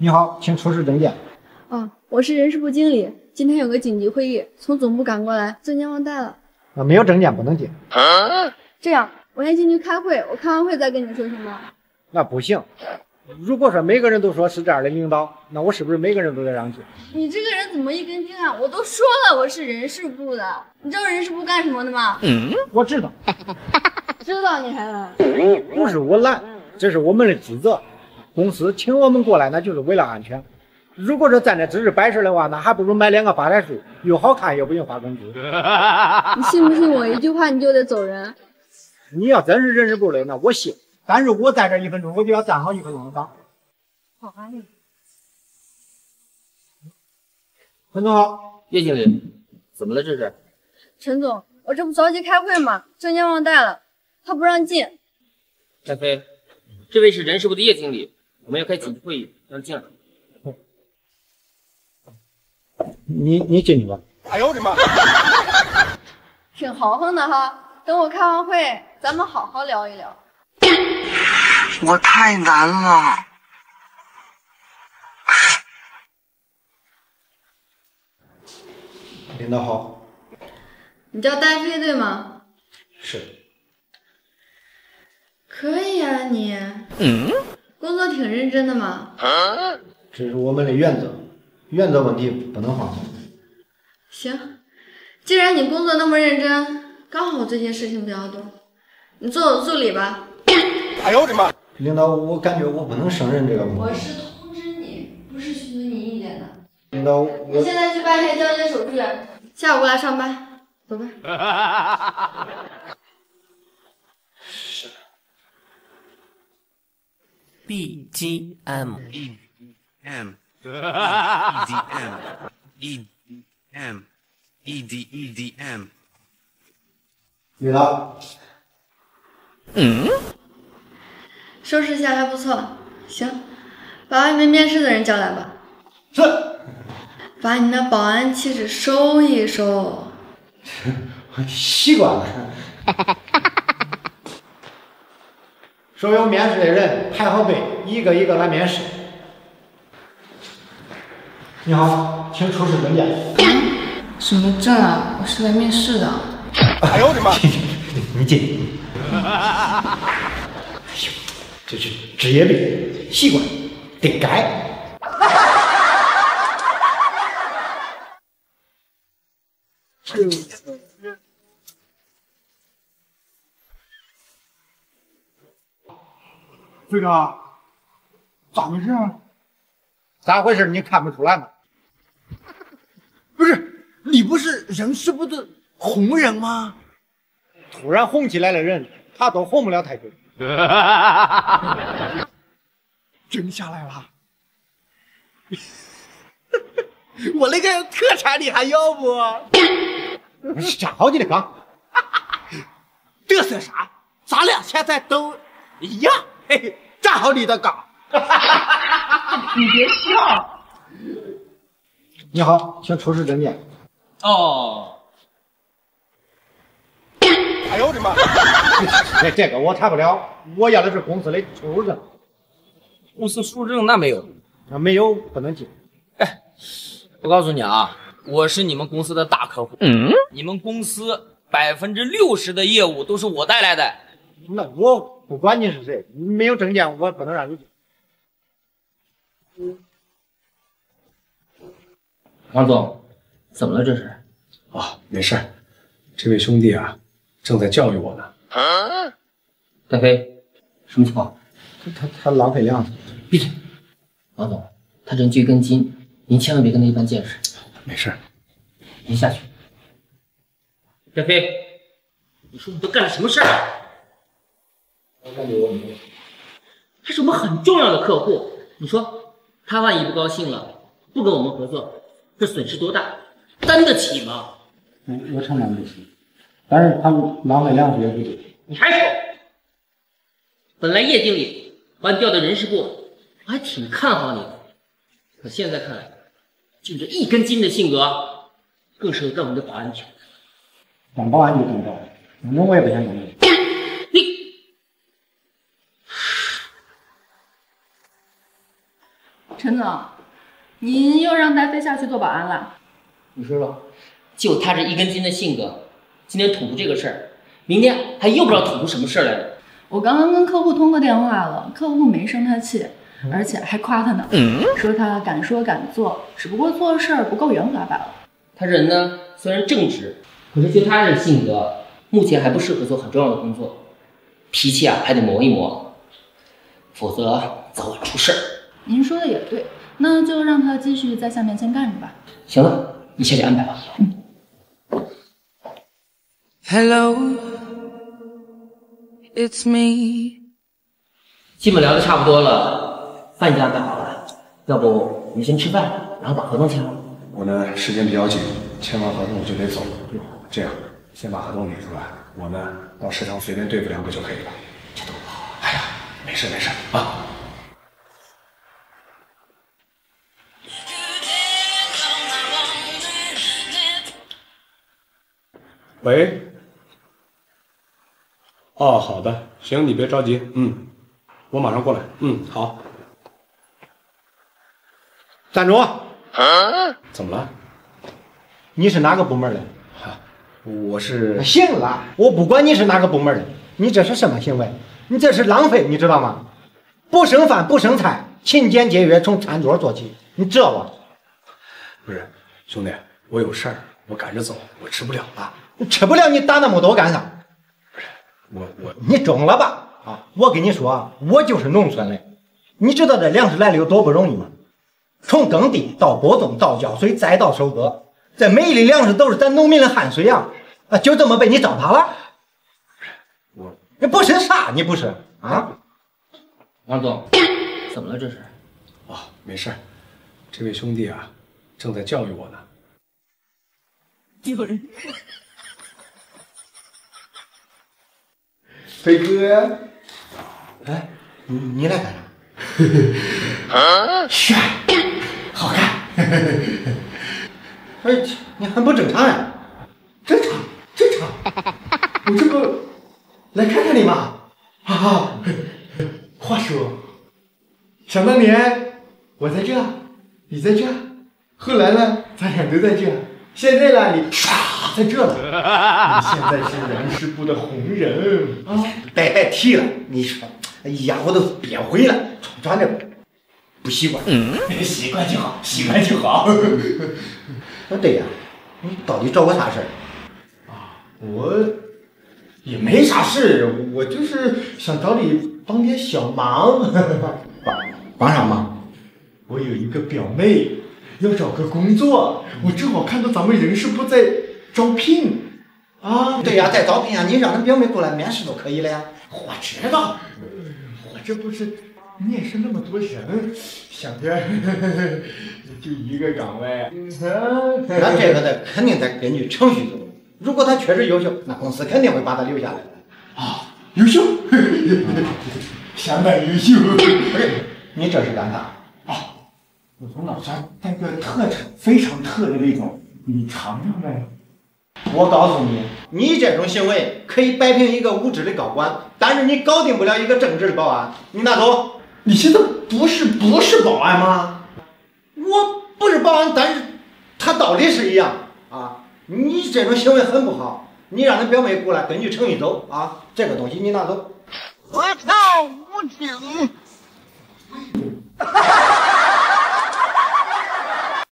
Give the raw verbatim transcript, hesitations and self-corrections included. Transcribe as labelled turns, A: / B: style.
A: 你好，请出示证件。
B: 哦，我是人事部经理，今天有个紧急会议，从总部赶过来，证件忘带了。
A: 啊，没有证件不能进。
B: 啊、这样，我先进去开会，我开完会再跟你说行吗？
A: 那不行。如果说每个人都说是这样的领导，那我是不是每个人都得让进？
B: 你这个人怎么一根筋啊？我都说了我是人事部的，你知道人事部干什么的吗？
A: 嗯，我知道。
B: 知道你还懒？
A: 不是我懒，这是我们的职责。公司请我们过来，那就是为了安全。如果说在那只是摆事的话，那还不如买两个发财树，又好看又不用花工资。
B: 你信不信我一句话你就得走人？
A: 你要真是人事部的，那我信。但如果在这一分钟，我就要站好一分钟的岗。好啊，陈总好，
C: 叶经理，怎么了这是？
B: 陈总，我这不着急开会吗？证件忘带了，他不让进。
C: 戴飞，这位是人事部的叶经理，我们要开紧急会议，让他进来。
A: 你你进去吧。
D: 哎呦我的妈！
B: 挺豪横的哈，等我开完会，咱们好好聊一聊。
D: 我太难了。
A: 领导好。
B: 你叫戴飞对吗？
A: 是。
B: 可以啊你。嗯。工作挺认真的嘛。
A: 啊、这是我们的原则，原则问题不能放松。
B: 行，既然你工作那么认真，刚好这些事情比较多，你做我助理吧。
D: 哎呦我的妈！
A: 领导，我感觉我不能胜任这个工作。
B: 我是通知你，不是询问你意见的。
A: 领导，我
B: 你现在去办些交接手续，下午过来上班，走吧。
A: 是。
E: B G M
F: E M E D M E M E D E D M。
A: 领导。
B: 嗯。收拾下还不错，行，把外面面试的人叫来吧。
A: 是。
B: 把你那保安气质收一收。
A: 习惯了。所有面试的人排好队，一个一个来面试。你好，请出示证件。
G: 什么证啊？我是来面试的。
D: 哎呦我的妈！
A: 你进。这是职业病，习惯得改。队长，咋回事啊？咋回事？你看不出来吗？
H: 不是，你不是人事部的红人吗？
A: 突然红起来的人，他都红不了太久。
H: 真下来了。我那个特产你还要不？
A: 站好你的岗。
H: 嘚瑟啥？咱俩现在都一样。嘿嘿，站好你的岗。
G: 你别笑。
A: 你好，请出示证件。
C: 哦。
D: 哎呦我的妈！
A: 这这个我查不了，我要的是公司的出入证。
C: 公司出入证那没有，
A: 那没有不能进。
C: 哎，我告诉你啊，我是你们公司的大客户，嗯，你们公司百分之六十的业务都是我带来的。
A: 那我不管你是谁，你没有证件，我不能让你进。
C: 王总，怎么了这是？
I: 啊，没事，这位兄弟啊，正在教育我呢。
C: 啊、戴飞，什么情况？
A: 他他浪费粮食。
C: 闭嘴！王总，他人就一根筋，您千万别跟他一般见识。
I: 没事。
C: 您下去。戴飞，你说你都干了什么事儿？
A: 我感觉我没有。
C: 他是我们很重要的客户，你说他万一不高兴了，不跟我们合作，这损失多大？担得起吗？
A: 嗯，我承担不起，但是他们浪费粮食也不对。
C: 你还说？本来叶经理把你调到人事部，我还挺看好你的，可现在看来，就这一根筋的性格，更适合干我们的保安去。
A: 当保安就当保安，反正我也不想干这个。
C: 你
G: 陈总，您又让戴飞下去做保安了？
C: 你说说，就他这一根筋的性格，今天捅出这个事儿，明天还又不知道捅出什么事儿来了。
G: 我刚刚跟客户通过电话了，客户没生他气，而且还夸他呢，嗯、说他敢说敢做，只不过做事儿不够圆滑罢了。
C: 他人呢虽然正直，可是就他这性格，目前还不适合做很重要的工作，脾气啊还得磨一磨，否则早晚出事儿。
G: 您说的也对，那就让他继续在下面先干着吧。
C: 行了，你下去安排吧。嗯。
E: Hello, it's me。
C: 基本聊的差不多了，饭已经安排好了，要不我们先吃饭，然后把合同签了。
I: 我呢时间比较紧，签完合同我就得走。这样，先把合同领出来，我呢到食堂随便对付两个就可以了。
C: 这都好。
I: 哎呀，没事没事啊。喂。哦，好的，行，你别着急，嗯，我马上过来，嗯，好。
A: 站住！
I: 啊？怎么了？
A: 你是哪个部门的？
I: 哈，我是。
A: 行了，我不管你是哪个部门的，你这是什么行为？你这是浪费，你知道吗？不剩饭不剩菜，勤俭节约从餐桌做起，你知道吧？
I: 不是，兄弟，我有事儿，我赶着走，我吃不了了。
A: 你吃不了，你打那么多干啥？
I: 我我
A: 你中了吧？啊！我跟你说，我就是农村的，你知道这粮食来的有多不容易吗？从耕地到播种到浇水再到收割，这每一粒粮食都是咱农民的汗水呀！啊，就这么被你糟蹋了？
I: 我
A: 你不是啥？你不是啊？
C: 王总，怎么了这是？
I: 哦，没事，这位兄弟啊，正在教育我呢。
G: 丢人！
A: 飞哥，哎，你你来干啥？啊，帅，好看。哎，你很不正常呀！正常，正常。我这不来看看你嘛。啊，话说，想当年我在这，你在这，后来呢，咱俩都在这，现在呢，你唰在这了。你现在是人事部的红人啊！别别提了，你说，哎呀，我都憋回了，穿着不习惯。嗯，习惯就好，习惯就好。哦，对呀，你到底找我啥事儿？啊，我也没啥事，我就是想找你帮点小忙。帮帮啥忙？我有一个表妹要找个工作，我正好看到咱们人事部在招聘。啊，对呀，在招聘啊，你让人表妹过来面试都可以了呀。我知道，我这不是面试那么多人，想着就一个岗位，那这个得肯定得根据程序走。如果他确实优秀，那公司肯定会把他留下来。啊，优秀，相当优秀。不是，你这是干啥？啊，我从老家带个特产，非常特的那种，你尝尝呗。我告诉你，你这种行为可以摆平一个无知的高官，但是你搞定不了一个正直的保安。你拿走。你现在不是不是保安吗？我不是保安，但是他道理是一样啊。你这种行为很不好，你让人表妹过来，根据程序走啊。这个东西你拿走。
D: 我操，无情！